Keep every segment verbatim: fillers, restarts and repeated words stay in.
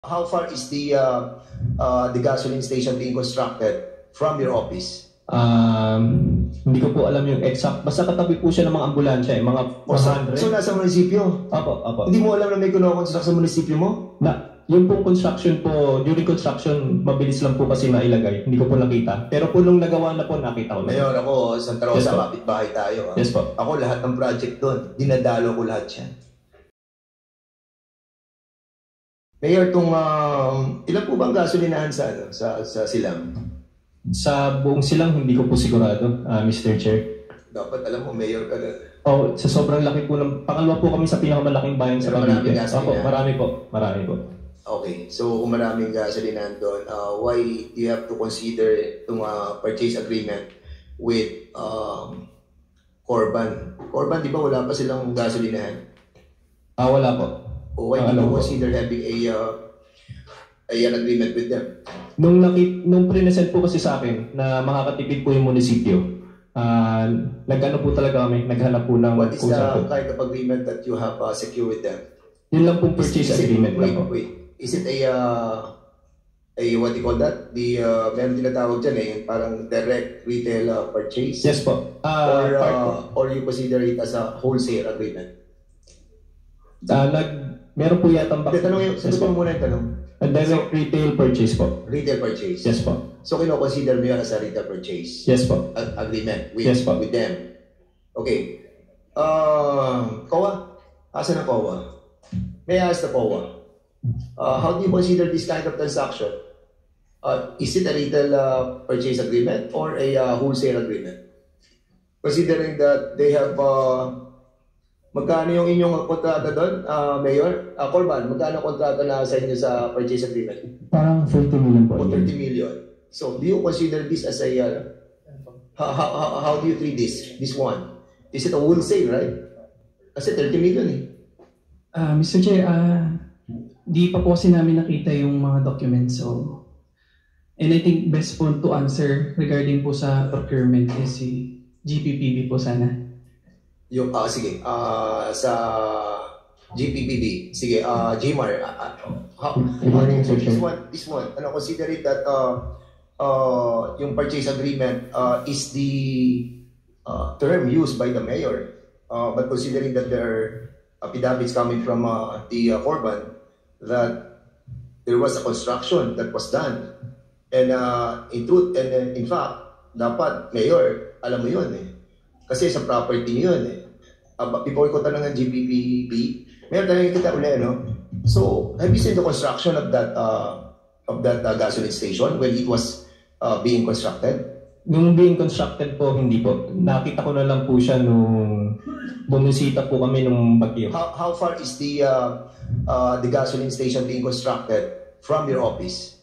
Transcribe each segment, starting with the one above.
How far is the uh, uh, the gasoline station being constructed from your office? Um, hindi ko po alam yung exact. Basta katabi po siya ng mga ambulansya, eh, mga O, so, one hundred. so nasa munisipyo? Apo, apo. Hindi mo alam na may kinoconstruct sa munisipyo mo? Na, yung pong construction po, during construction, mabilis lang po kasi mailagay. Hindi ko po nakita. Pero po nung nagawa na po, nakita ko na. Mayor, ako, Santa Rosa, Yes, po. kapitbahay tayo. Ha? Yes po. Ako, lahat ng project doon, dinadalo ko lahat yan. Mayor, itong, uh, ilan po bang gasolinahan sa, ano, sa, sa Silang? Sa buong Silang, hindi ko po sigurado, uh, Mister Chair. Dapat alam mo, Mayor ka na. Oh, sa sobrang laki po ng, pangalawa po kami sa pinakamalaking bayan sa Pero maraming Cavite. gasolinahan. Opo, marami po, marami po. Okay, so kung maraming gasolinahan doon, uh, why do you have to consider itong uh, purchase agreement with um, Corban? Corban, di ba wala pa silang gasolinahan? Ah, wala po. O why Ah, do you ano po? consider having a, uh, a an agreement with them? Nung, nakit, nung present po kasi sa akin na makakatipid po yung munisipyo, uh, nag-ano po talaga kami, naghanap po ng What is the usap po. kind of agreement that you have uh, secured with them? Yun lang pong purchase Is it- agreement wait, lang po. wait. Is it a, uh, a what do you call that? The, uh, meron tinatawag dyan eh, yung parang direct retail uh, purchase? Yes po. Ah, Or, part po. uh, or you consider it as a wholesale agreement? Ah, nag, meron po yata ang Hindi, tanong yung, yes sagutin mo po. muna yung tanong. A direct retail purchase po. Retail purchase. Yes po. So, kino-consider mo yun as a retail purchase Yes po. ag- agreement with, Yes, po. with them. Okay. Uh, C O A? Asan ang C O A? May I ask the C O A? Uh, how do you consider this kind of transaction? Uh, is it a retail uh, purchase agreement or a uh, wholesale agreement? Considering that they have uh, magkano yung inyong kontrata doon, uh, Mayor? Uh, Corban, magkano kontrata na sa inyo sa purchase agreement? Parang forty million po. O thirty million. So, do you consider this as a, uh, how, how, how, how do you treat this, this one? Is it a wholesale, right? Kasi thirty million eh. Ah, Mister Chair, ah, di pa po kasi namin nakita yung mga documents. So, and I think best po to answer regarding po sa procurement is si G P P B po sana. Yung, ah, sige, ah, sa G P P B, sige, ah, Jmar, ah, ah, how, Good how do morning, you Sir treat this Chair. one, this one, ano, consider it that, uh, uh, yung purchase agreement, uh, is the, uh, term used by the mayor, uh, but considering that there are affidavits coming from, uh, the, uh, Corban, that there was a construction that was done. And uh, in truth, and uh, in fact, dapat, Mayor, alam mo yun eh. Kasi sa property niyo yun eh. Uh, before ko tanong ng G P P B, Mayor, tanongin kita ulit, no? So, have you seen the construction of that uh, of that uh, gasoline station when it was uh, being constructed? Nung being constructed po, hindi po. Nakita ko na lang po siya nung bumisita po kami nung bagyo. How, how far is the uh, uh, the gasoline station being constructed from your office?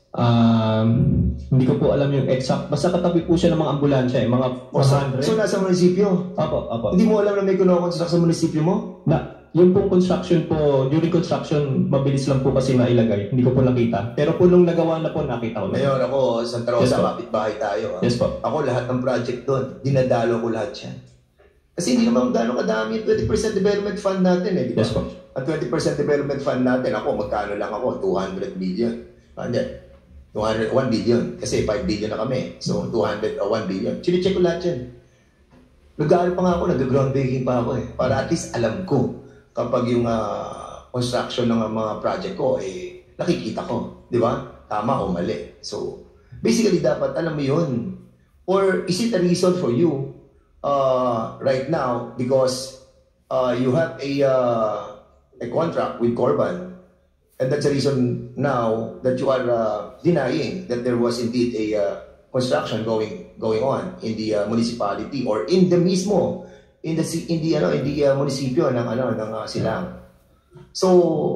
Um, hindi ko po alam yung exact. Basta katabi po siya ng mga ambulansya, eh, mga O, so, one hundred. so nasa munisipyo? Apo, apo. Hindi mo alam na may kinoconstruct sa munisipyo mo? Na, yung pong construction po, during construction, mabilis lang po kasi mailagay. Hindi ko po nakita. Pero po nung nagawa na po, nakita ko na. Mayor, ako, Santa Yes, Rosa, po. kapitbahay tayo. Ha? Yes po. Ako, lahat ng project doon, dinadalo ko lahat yan. Kasi hindi naman gano'ng kadami yung twenty percent development fund natin eh, di ba? Yes po. Ang twenty percent development fund natin, ako, magkano lang ako? two hundred million. Ah, hindi. two hundred, one billion. Kasi five billion na kami. So, two hundred, uh, one billion. Chine-check ko lahat yan. Nag-aaral pa nga ako, nag-groundbreaking pa ako eh. Para at least alam ko kapag yung uh, construction ng uh, mga project ko, eh, nakikita ko. Di ba? Tama o mali. So, basically, dapat alam mo yun. Or is it a reason for you uh, right now because uh, you have a, uh, a contract with Corban and that's the reason now that you are uh, denying that there was indeed a uh, construction going going on in the uh, municipality or in the mismo in the in the ano in the uh, munisipyo ng ano ng uh, Silang. So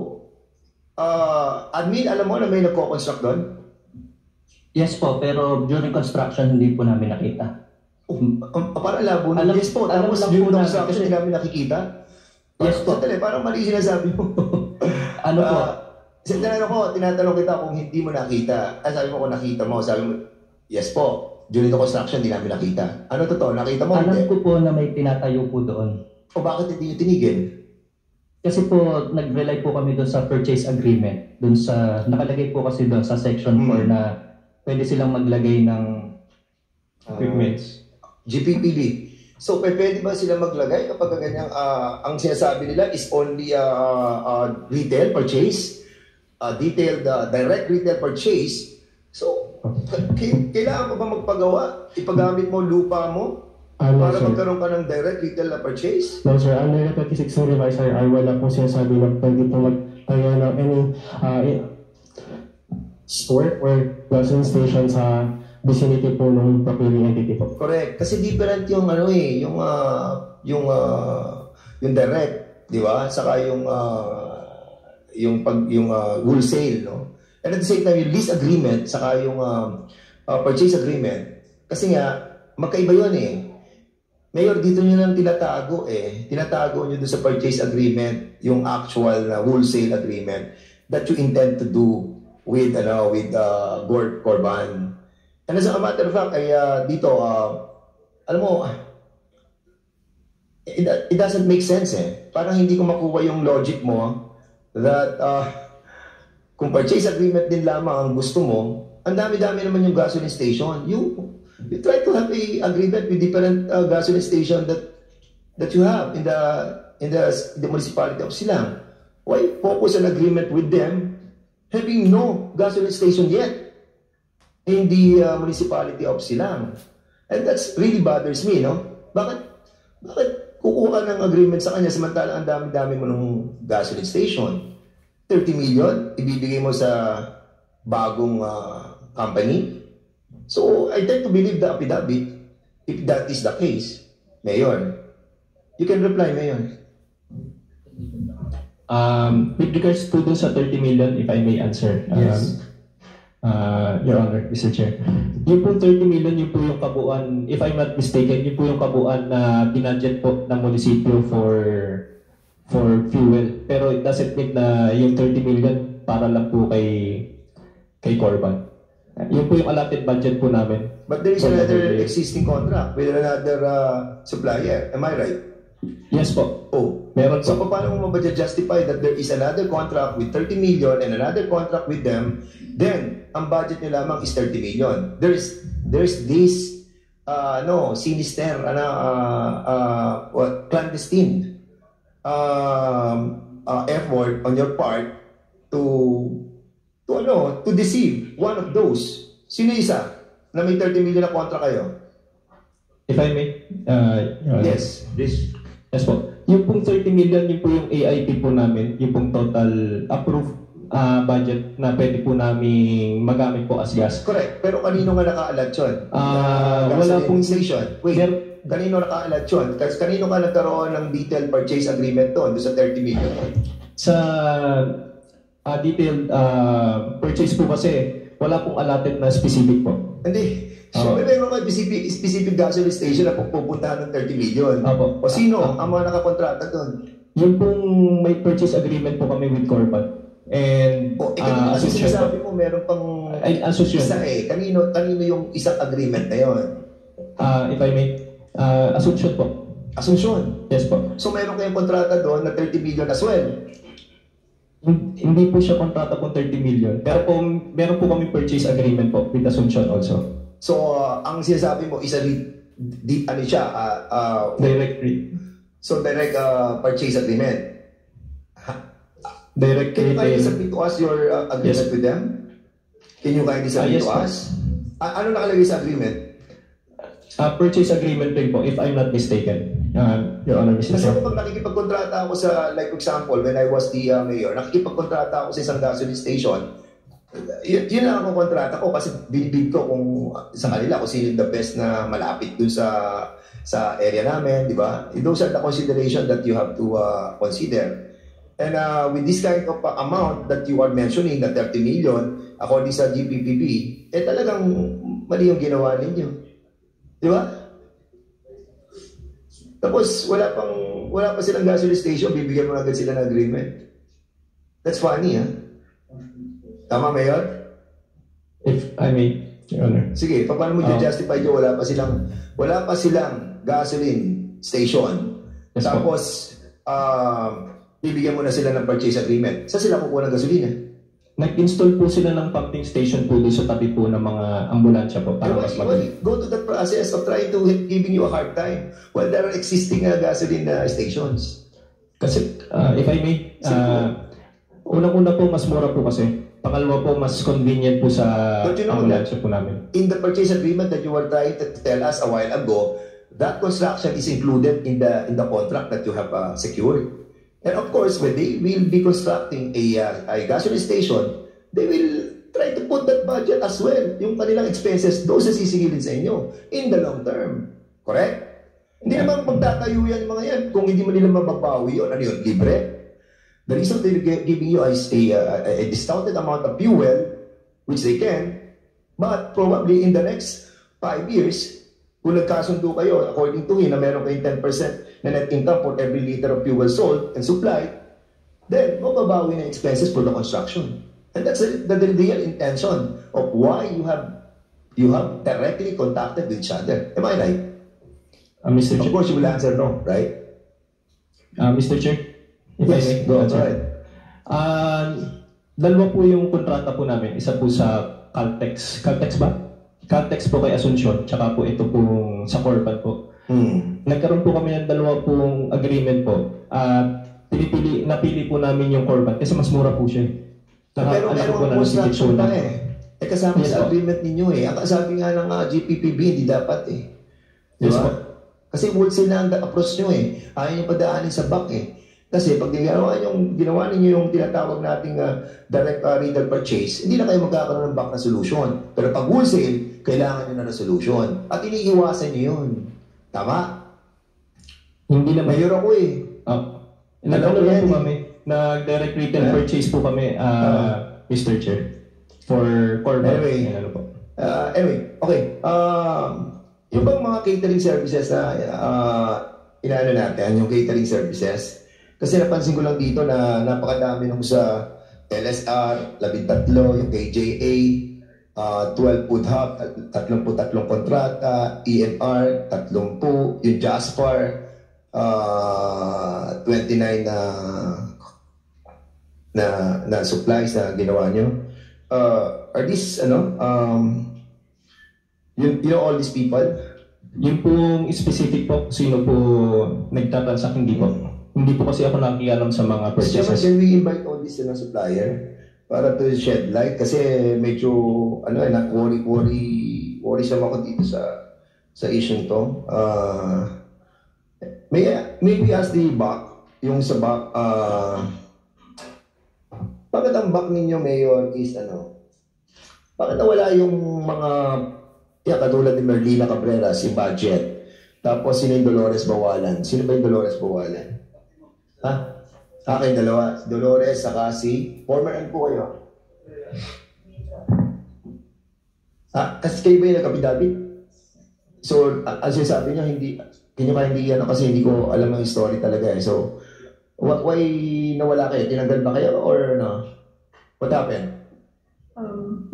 uh, admin, alam mo na may nagko-construct doon? Yes po, pero during construction hindi po namin nakita. Oh, um, parang labo na. Alam- Yes po, alam tapos lang yung po namin construction kasi- hindi namin nakikita. Yes po. Sandali, parang mali sinasabi mo. Ano po? Ah, Kasi tinanong ko, tinatanong kita kung hindi mo nakita. Ah, sabi mo kung nakita mo, sabi mo, yes po. During the construction, hindi namin nakita. Ano totoo? Nakita mo? Alam Hindi. ko po na may tinatayo po doon. O bakit hindi nyo tinigil? Kasi po, nag-rely po kami doon sa purchase agreement. Doon sa, nakalagay po kasi doon sa section Hmm. four na pwede silang maglagay ng Ah, Equipments. G P P B. So, p- pwede ba sila maglagay kapag ganyang, ah, ang sinasabi nila is only ah, ah, retail purchase, ah, detailed, ah, direct retail purchase. So, k- k- kailangan pa ba magpagawa? Ipagamit mo lupa mo Ah, no, para sir. magkaroon ka ng direct retail na purchase? No, sir. Under the twenty-six revised ay wala pong sinasabi na pwede po magtayo ng any uh, store or gasoline station sa vicinity po ng procuring entity po. Correct. Kasi different yung ano eh, yung ah, yung ah, yung direct, di ba? Saka yung ah, yung pag yung ah, wholesale, no? And at the same time, yung lease agreement saka yung ah, ah, purchase agreement. Kasi nga magkaiba 'yon eh. Mayor, dito nyo lang tinatago eh. Tinatago nyo doon sa purchase agreement, yung actual na wholesale agreement that you intend to do with ano with uh, Gord Corban. And as a matter of fact, ay uh, dito, uh, alam mo, it, it doesn't make sense eh. Parang hindi ko makuha yung logic mo that uh, kung purchase agreement din lamang ang gusto mo, ang dami-dami naman yung gasoline station. You you try to have a agreement with different uh, gasoline station that that you have in the in the, the municipality of Silang. Why focus an agreement with them having no gasoline station yet in the uh, municipality of Silang? And that's really bothers me, no? Bakit bakit kukuha ka ng agreement sa kanya samantala ang dami-dami mo ng gasoline station? thirty million ibibigay mo sa bagong uh, company? So, I tend to believe the affidavit if that is the case. Mayor, you can reply, Mayor. Um, with regards to dun sa thirty million, if I may answer. Um, Yes. uh, Your Honor, Mister Chair. Yung po thirty million, yun po yung kabuuan, if I'm not mistaken, yun po yung kabuuan na binudget po ng munisipyo for for fuel. Pero it doesn't mean na yung thirty million para lang po kay kay Corban. Yun po yung allotted budget po namin. But there is For the another day. existing contract with another uh, supplier. Am I right? Yes po. Oh. Meron So, po. paano mo ma-justify that there is another contract with thirty million and another contract with them, then, ang budget nyo lamang is thirty million. There's, there's this, uh, no, sinister, ano, uh, uh, what, clandestine um, uh, effort on your part to, to, ano, to deceive one of those. Sino isa na may thirty million na kontra kayo? If I may, uh, Your Honor. Yes, this. Yes po. Yung pong thirty million, yung po yung A I P po namin, yung pong total approved ah, budget na pwede po namin magamit po as gas. Correct. Pero kanino nga nakaalat yun? Ah, Na wala gasoline pong- station. Wait, There- kanino nakaalat yun? Kasi kanino ka nagkaroon ng detailed purchase agreement doon, doon sa thirty million? Sa ah, detailed ah, purchase po kasi, wala pong allotted na specific po. Hindi. Oo. Siyempre, meron kayo specific, specific gasoline station na pupuntahan ng thirty million. Opo. O sino Ah, ang mga nakakontrata doon? Yung pong may purchase agreement po kami with Corban. And O, eh, ah, kanino kasi association sinasabi po. mo, meron pang Ay, association. isa eh. Kanino, kanino yung isang agreement na yon? Ah, if I may, ah, assumption po. Asunsyon. Yes po. So, meron kayong kontrata doon na thirty million as well. Hindi po siya kontrata po thirty million. Pero po, meron po kami purchase agreement po with Assumption also. So, uh, ang sinasabi mo, isa di, di, ano siya, uh, uh, Direct rate. so direct uh, purchase agreement. Direct Can you kindly retail. submit to us your uh, agreement Yes. with them? Can you kindly submit Ah, yes, to po. us? A- ano nakalagay sa agreement? Ah, purchase agreement rin po, if I'm not mistaken. Uh, Your Honor, Mister Kasi Chair. ako pag nakikipagkontrata ako sa, like for example, when I was the uh, mayor, nakikipagkontrata ako sa isang gasoline station, yun, yun lang ang kontrata ko kasi binibig ko kung sa kanila kung sino yung the best na malapit dun sa sa area namin, di ba? Those are the consideration that you have to uh, consider. And uh, with this kind of uh, amount that you are mentioning, na thirty million, according sa G P P B, eh talagang mali yung ginawa ninyo. Di ba? Tapos wala pang wala pa silang gasoline station, bibigyan mo agad sila ng agreement. That's funny, ha? Tama, Mayor? If I may, Your Honor. Sige, pa- paano mo Ah. i-justify nyo wala pa silang wala pa silang gasoline station. Yes po. Tapos um bibigyan mo na sila ng purchase agreement. Saan sila kukuha ng gasolina? Nag-install po sila ng pumping station po doon sa tabi po ng mga ambulansya po para Why, mas why madali. go to that process of trying to giving you a hard time while there are existing uh, gasoline uh, stations? Kasi, uh, if I may, uh, unang-una po, mas mura po kasi. Pangalawa po, mas convenient po sa But you know ambulansya po namin. In the purchase agreement that you were trying to tell us a while ago, that construction is included in the in the contract that you have uh, secured. And of course, when they will be constructing a, uh, a gasoline station, they will try to put that budget as well. Yung kanilang expenses, doon sa sisingilin sa inyo in the long term. Correct? Hindi naman magtatayo yan mga yan kung hindi mo nila mababawi yun. Ano yun? Libre? The reason they're giving you is a, a, a discounted amount of fuel, which they can, but probably in the next five years, kung nagkasundo kayo, according to him, na meron kayong ten percent na net income for every liter of fuel sold and supplied, then mababawi na expenses for the construction. And that's the, the, the real intention of why you have you have directly contacted with each other. Am I right? Uh, Mister Of Chair, course, you will answer no, right? uh, Mister Chair, if Yes, I may, go uh, ahead. Uh, dalawa po yung kontrata po namin. Isa po sa Caltex. Caltex ba? Caltex po kay Asuncion, tsaka po ito pong sa Corpan po. Hmm. Nagkaroon po kami ng dalawa pong agreement po. At pinipili, napili po namin yung Corpan kasi mas mura po siya. Naka, Pero alam ko meron po ang na construction nasipid po pa na. eh. Eh kasama Yes, sa po. agreement ninyo eh. Ang sabi nga ng uh, G P P B, hindi dapat eh. Di Yes, ba? po. Kasi wholesale na ang approach nyo eh. Ayaw nyo padaanin sa back eh. Kasi pag ginawa, yung, ginawa ninyo yung tinatawag nating uh, direct uh, retail purchase, hindi na kayo magkakaroon ng back na solution. Pero pag wholesale, kailangan nyo na ng solution. At iniiwasan nyo yun. Tama? Hindi naman. Mayor ako eh. Uh, Alam Nag-ano ko lang yan po eh. kami. Nag-direct retail Yeah. purchase po kami, uh, Uh, Mister Chair. For Corban. Anyway. Yan, ano po. Uh, anyway, okay. Um, yung bang mga catering services na uh, inaano natin, yung catering services, kasi napansin ko lang dito na napakadami nung sa L S R, labing tatlo, yung K J A, uh, twelve food hub, tatlong tatlong kontrata, E N R, tatlumpu, yung Jaspar, uh, twenty-nine na na na supplies na ginawa nyo. Uh, are these, ano, um, you, you know all these people? Yung pong specific po, sino po nagtatransact, hindi po. Hindi po kasi ako nakikialam sa mga Siyempre, purchases. can we invite all these na supplier para to shed light? Kasi medyo, ano eh, worry-worry, worry siya ako dito sa sa issue to. Uh, may, maybe ask the back, yung sa back, uh, bakit ang back ninyo, Mayor, is ano? Bakit nawala yung mga, yeah, katulad ni Merlina Cabrera, si budget? Tapos sino yung Dolores Bawalan? Sino ba yung Dolores Bawalan? Ha? Akin, dalawa. Dolores, saka si... Former ano po kayo? Ha? Kasi kayo ba yung nagkapidabit? So, ang sinasabi niyo, hindi... Kanya ka hindi ano kasi hindi ko alam ang story talaga eh. So, wh- why nawala kayo? Tinanggal ba kayo or no? What happened? Um,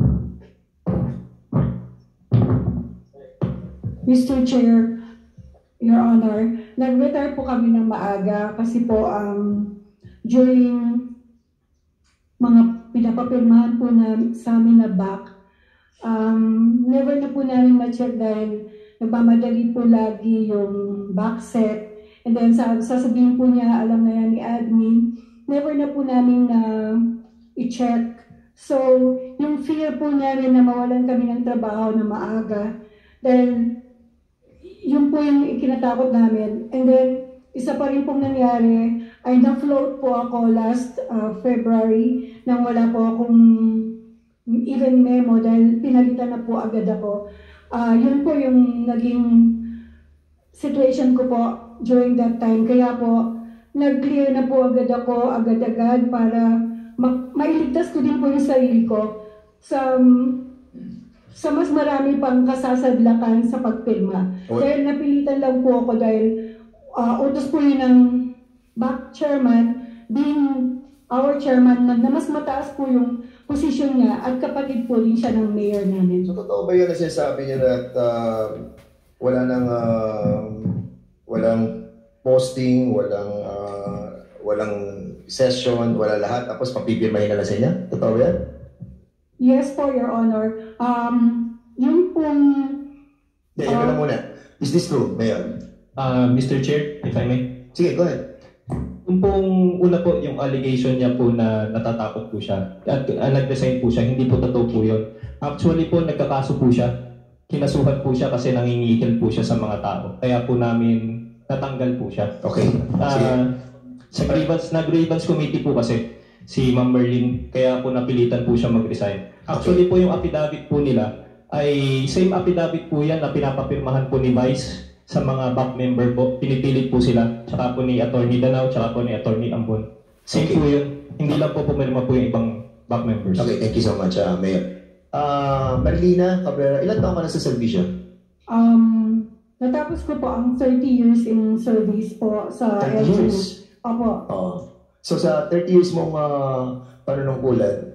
Mister Chair, Your Honor, nag-retire po kami ng maaga kasi po um, during mga pinapapirmahan po na sa amin na back, um, never na po namin ma-check dahil nagmamadali po lagi yung back set. And then sa, sasabihin po niya, alam na yan ni admin, never na po namin na i-check. So, yung fear po namin na mawalan kami ng trabaho na maaga dahil yun po yung ikinatakot namin. And then, isa pa rin pong nangyari, ay na-float po ako last uh, February nang wala po akong even memo dahil pinalitan na po agad ako. Uh, yun po yung naging situation ko po during that time. Kaya po, nag-clear na po agad ako, agad-agad para ma- mailigtas ko din po yung sarili ko sa sa mas marami pang kasasadlakan sa pagpirma. Okay. Dahil napilitan lang po ako dahil uh, utos po yun ng back chairman, being our chairman, na, na mas mataas po yung posisyon niya at kapatid po rin siya ng mayor namin. So, totoo ba yun na sinasabi niya that uh, wala nang uh, walang posting, walang uh, walang session, wala lahat, tapos papipirmahin na lang sa inyo? Totoo ba yan? Yes po, Your Honor. Um, yung pong... Hindi, yun Ah. lang muna. Is this true, Mayor? Uh, Mister Chair, if I may. Sige, go ahead. Yung pong una po, yung allegation niya po na natatakot po siya at uh, nag-resign po siya, hindi po totoo po yun. Actually po, nagkakaso po siya. Kinasuhan po siya kasi nangingikil po siya sa mga tao. Kaya po namin natanggal po siya. Okay. Sige. Uh, sa grievance, na grievance committee po kasi si Ma'am Merlin, kaya po napilitan po siya mag-resign. Actually po yung affidavit po nila ay same affidavit po yan na pinapapirmahan po ni Vice sa mga back member po. Pinipilit po sila, tsaka po ni Attorney Danao, tsaka po ni Attorney Ambon. Same Okay. po yun. Hindi lang po pumirma po yung ibang back members. Okay, thank you so much, uh, Mayor. Uh, Marlina Cabrera, ilan taon ka na sa servisyo? Um, natapos ko po ang thirty years in service po sa thirty L G U. years? Opo. Oh. So sa thirty years mong uh, panunungkulan,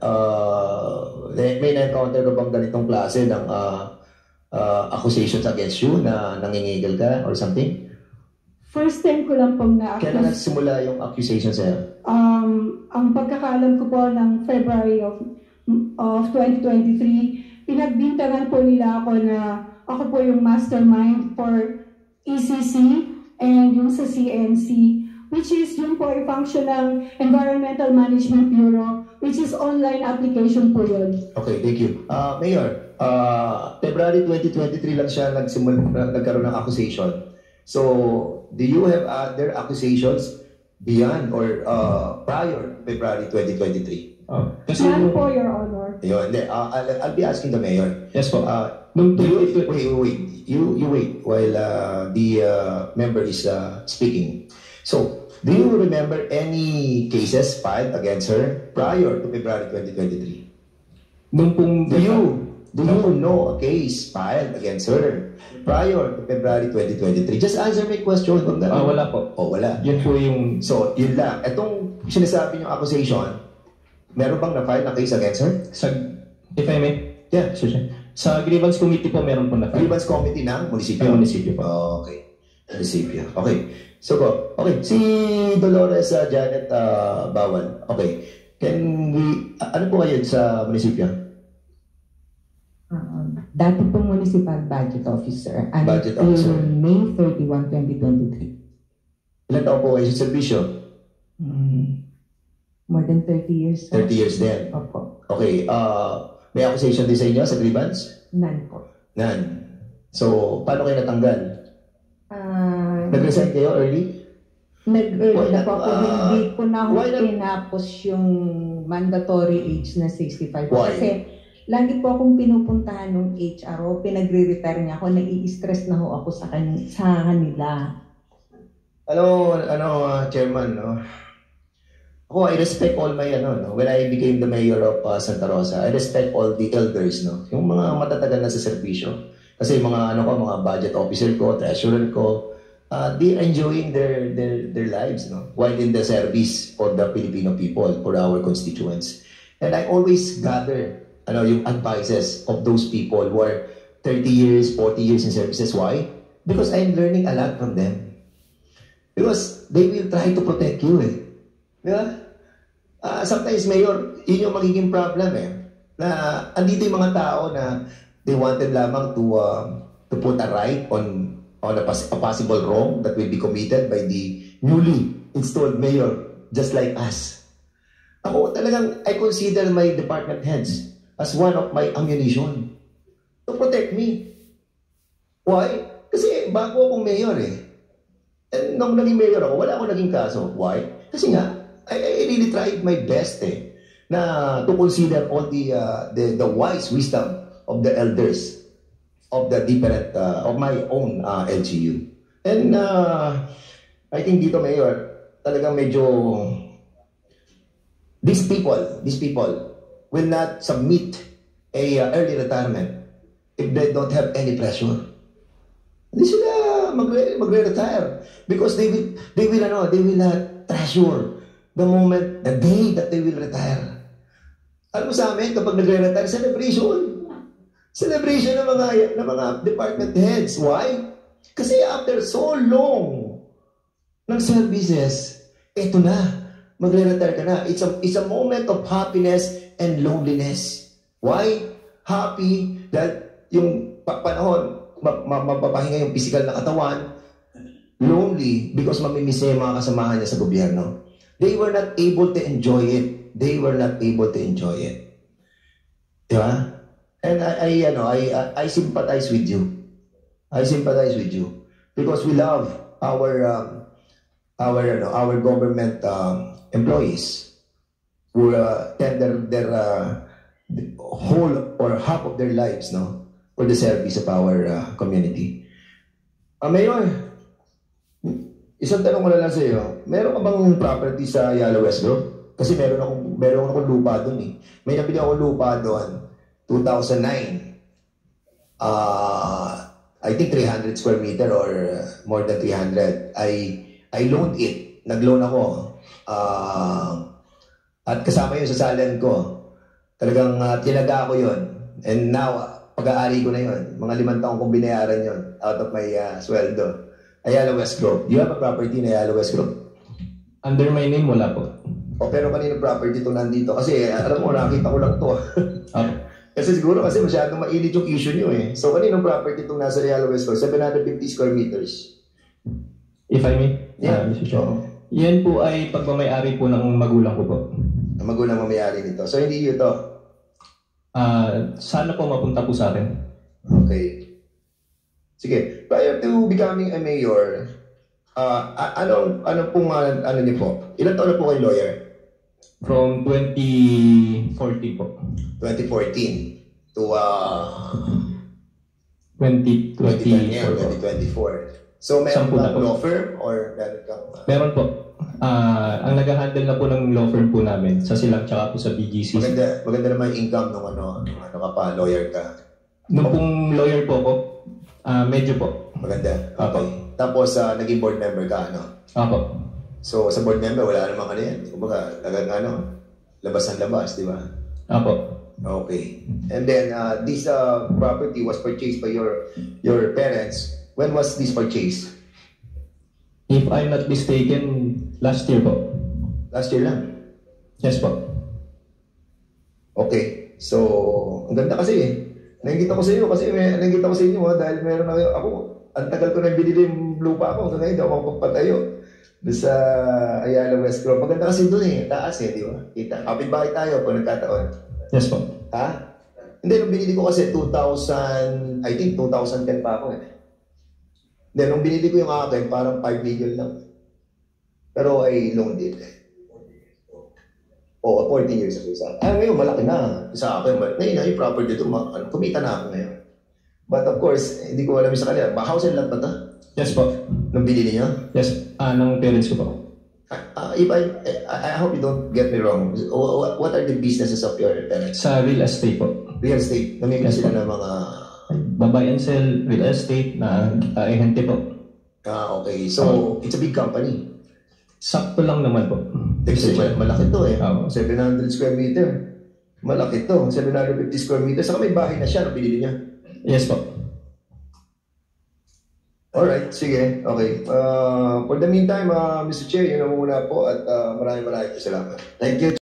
uh, may may na-encounter ka bang ganitong klase ng uh, uh, accusations against you na nangingigil ka or something? First time ko lang pong Kailan na-accuse. nagsimula yung accusation sa'yo? Um, ang pagkakaalam ko po ng February of of twenty twenty-three, pinagbintangan po nila ako na ako po yung mastermind for E C C and yung sa C N C, which is yung po ay function ng Environmental Management Bureau, which is online application po yun. Okay, thank you. Uh, Mayor, uh, February twenty twenty-three lang siya nagsimula, nagkaroon ng accusation. So, do you have other accusations beyond or uh, prior February twenty twenty-three? Oh, kasi Yan yung, po, Your Honor. Ayun, hindi. Uh, I'll, I'll be asking the Mayor. yes po. Uh, Nung do you, twenty- wait, wait, wait. You, you wait while uh, the uh, member is uh, speaking. So, do you remember any cases filed against her prior to February twenty twenty-three? nung pong Do you, do you know a case filed against her prior to February twenty twenty-three? Just answer my question. Kung Ah, wala po. Oh, wala. Yun po yung So, yun lang. Itong sinasabi niyong accusation, meron bang na-file na case against her? sa, if I may, Yeah. Sir Chair. Sa grievance committee po meron po na Grievance Committee ng munisipyo. Ng munisipyo po. Okay. Munisipyo. Okay. So, go. Okay. Si Dolores uh, Janet uh, Bawal. Okay. Can we, uh, ano po kayo sa munisipyo? Um, dati pong municipal budget officer Budget until officer. May thirty-first, twenty twenty-three. Ilan taon po kayo sa servisyo? Mm, more than thirty years. sir. thirty years din. Opo. Okay. Uh, may accusation din sa inyo sa grievance? None po. None. So, paano kayo natanggal? Ah, Nag-resign kayo early? Nag-early Why na not, po ako. ah, Hindi ko na ako why not- tinapos yung mandatory age na sixty-five. Why? Kasi lagi po akong pinupuntahan ng H R O. Pinagre-retire niya ako. Nai-stress na ho ako sa, kan- sa kanila. Ano, ano, uh, Chairman, no? Ako, I respect all my, ano, no? When I became the mayor of uh, Santa Rosa, I respect all the elders, no? Yung mga matatagal na sa servisyo. Kasi yung mga, ano ko, mga budget officer ko, treasurer ko, uh, they're enjoying their, their, their lives, no? While in the service for the Filipino people, for our constituents. And I always gather, ano, yung advices of those people who are thirty years, forty years in services. Why? Because I'm learning a lot from them. Because they will try to protect you, eh. Di ba? Uh, sometimes, Mayor, yun yung magiging problem, eh. Na andito yung mga tao na they wanted lamang to uh, to put a right on on a, pos- a possible wrong that will be committed by the newly installed mayor, just like us. Ako talagang, I consider my department heads as one of my ammunition to protect me. Why? Kasi bago akong mayor, eh. And nung naging mayor ako, wala akong naging kaso. Why? Kasi nga, I, I really tried my best eh, na to consider all the, uh, the the wise wisdom of the elders of the different, uh, of my own uh, L G U. And uh, I think dito, Mayor, talagang medyo, these people, these people will not submit a uh, early retirement if they don't have any pressure. Hindi sila magre- magre-retire because they will, they will, ano, they will uh, treasure the moment, the day that they will retire. Alam mo sa amin, kapag nagre-retire, celebration. Celebration ng mga, ng mga department heads. Why? Kasi after so long ng services, eto na, magre-retire ka na. It's a, it's a moment of happiness and loneliness. Why? Happy that yung pa- panahon, ma- ma- mapapahinga yung physical na katawan. Lonely because mamimiss niya yung mga kasamahan niya sa gobyerno. They were not able to enjoy it. They were not able to enjoy it. Diba? And I, I, ano, I, I, I sympathize with you. I sympathize with you because we love our, um, our, ano, our government um, employees who uh, tender their uh, whole or half of their lives, no, for the service of our uh, community. Uh, Mayor, isang tanong ko na lang sa iyo. Meron ka bang property sa Ayala West Group? Kasi meron akong meron akong lupa doon eh. May nabili akong lupa doon two thousand nine. Uh, I think three hundred square meter or more than three hundred. I I loaned it. Nag-loan ako. Uh, at kasama yun sa salary ko. Talagang uh, tinaga ko yun. And now, pag-aari ko na yun. Mga limang taong kong binayaran yun out of my uh, sweldo. Ayala West Group. Do you have a property in Ayala West Group? Under my name, wala po. O pero kanino property ito nandito? Kasi alam mo, nakita ko lang ito. Okay. Kasi siguro kasi masyadong mainit yung issue nyo eh. So kanino property itong nasa Ayala West Group? seven hundred fifty square meters. If I may, Yeah. uh, Mister Chair. Oo. Yan po ay pagmamayari po ng magulang ko po. Ang magulang mamayari nito. So hindi yun ito. Ah, sana po mapunta po sa akin. Okay. Sige, prior to becoming a mayor, uh, anong, anong pong, uh, ano niyo po? Ilan taon na po kayo lawyer? From twenty fourteen po. twenty fourteen to uh, twenty twenty twenty-four po. twenty-four. So, meron Sampu na kang po. law firm or meron kang... Uh, Meron po. Ah, ang nag-handle na po ng law firm po namin sa Silang tsaka po sa B G C. maganda, maganda naman yung income ng ano, nung ano ka pa, lawyer ka. Nung pong lawyer po ko, ah medyo po. Maganda. Apo. Okay. Tapos, uh, naging board member ka, ano? Apo. So, sa board member, wala namang ano yan. Kumbaga, talagang ano, labas ng labas, di ba? Apo. Okay. And then, uh, this uh, property was purchased by your your parents. When was this purchased? If I'm not mistaken, last year po. Last year lang. Yes po. Okay. So, ang ganda kasi eh. Nakikita ko sa iyo kasi may nakikita ko sa inyo ha, dahil meron na kayo. Ako, ang tagal ko nang binili yung lupa ko. Hanggang ngayon, ako magpapatayo. Doon sa Ayala West Group. Maganda kasi doon eh. Taas eh, di ba? Kita. Kapit bahay tayo pag nagkataon. Yes po. Ha? Hindi, nung binili ko kasi two thousand, I think two thousand ten pa ako eh. Hindi, nung binili ko yung akin, parang five million lang. Pero I loaned it. Oo, oh, fourteen years ago sa akin. Ah, ngayon, malaki na. Sa akin, ngayon na yung property ito, ano, kumita na ako ngayon. But of course, hindi ko alam sa kanila. Ba, house and lot ba ito? Yes po. Nung binili niyo? Yes. Ah, ng parents ko po. Uh, if I, I, I hope you don't get me wrong. What, what are the businesses of your parents? Sa real estate po. Real estate. Namimili Yes, sila po. ng mga... Buy and sell real estate na uh, ehente po. Ah, okay. So, it's a big company. Sakto lang naman po. Kasi mal- malaki to eh. Oo. seven hundred square meter. Malaki to. seven hundred fifty square meter. Saka may bahay na siya. Ano binili niya? Yes po. Alright, sige. Okay. Uh, for the meantime, uh, Mister Chair, yun na muna po at uh, maraming maraming salamat. Thank you.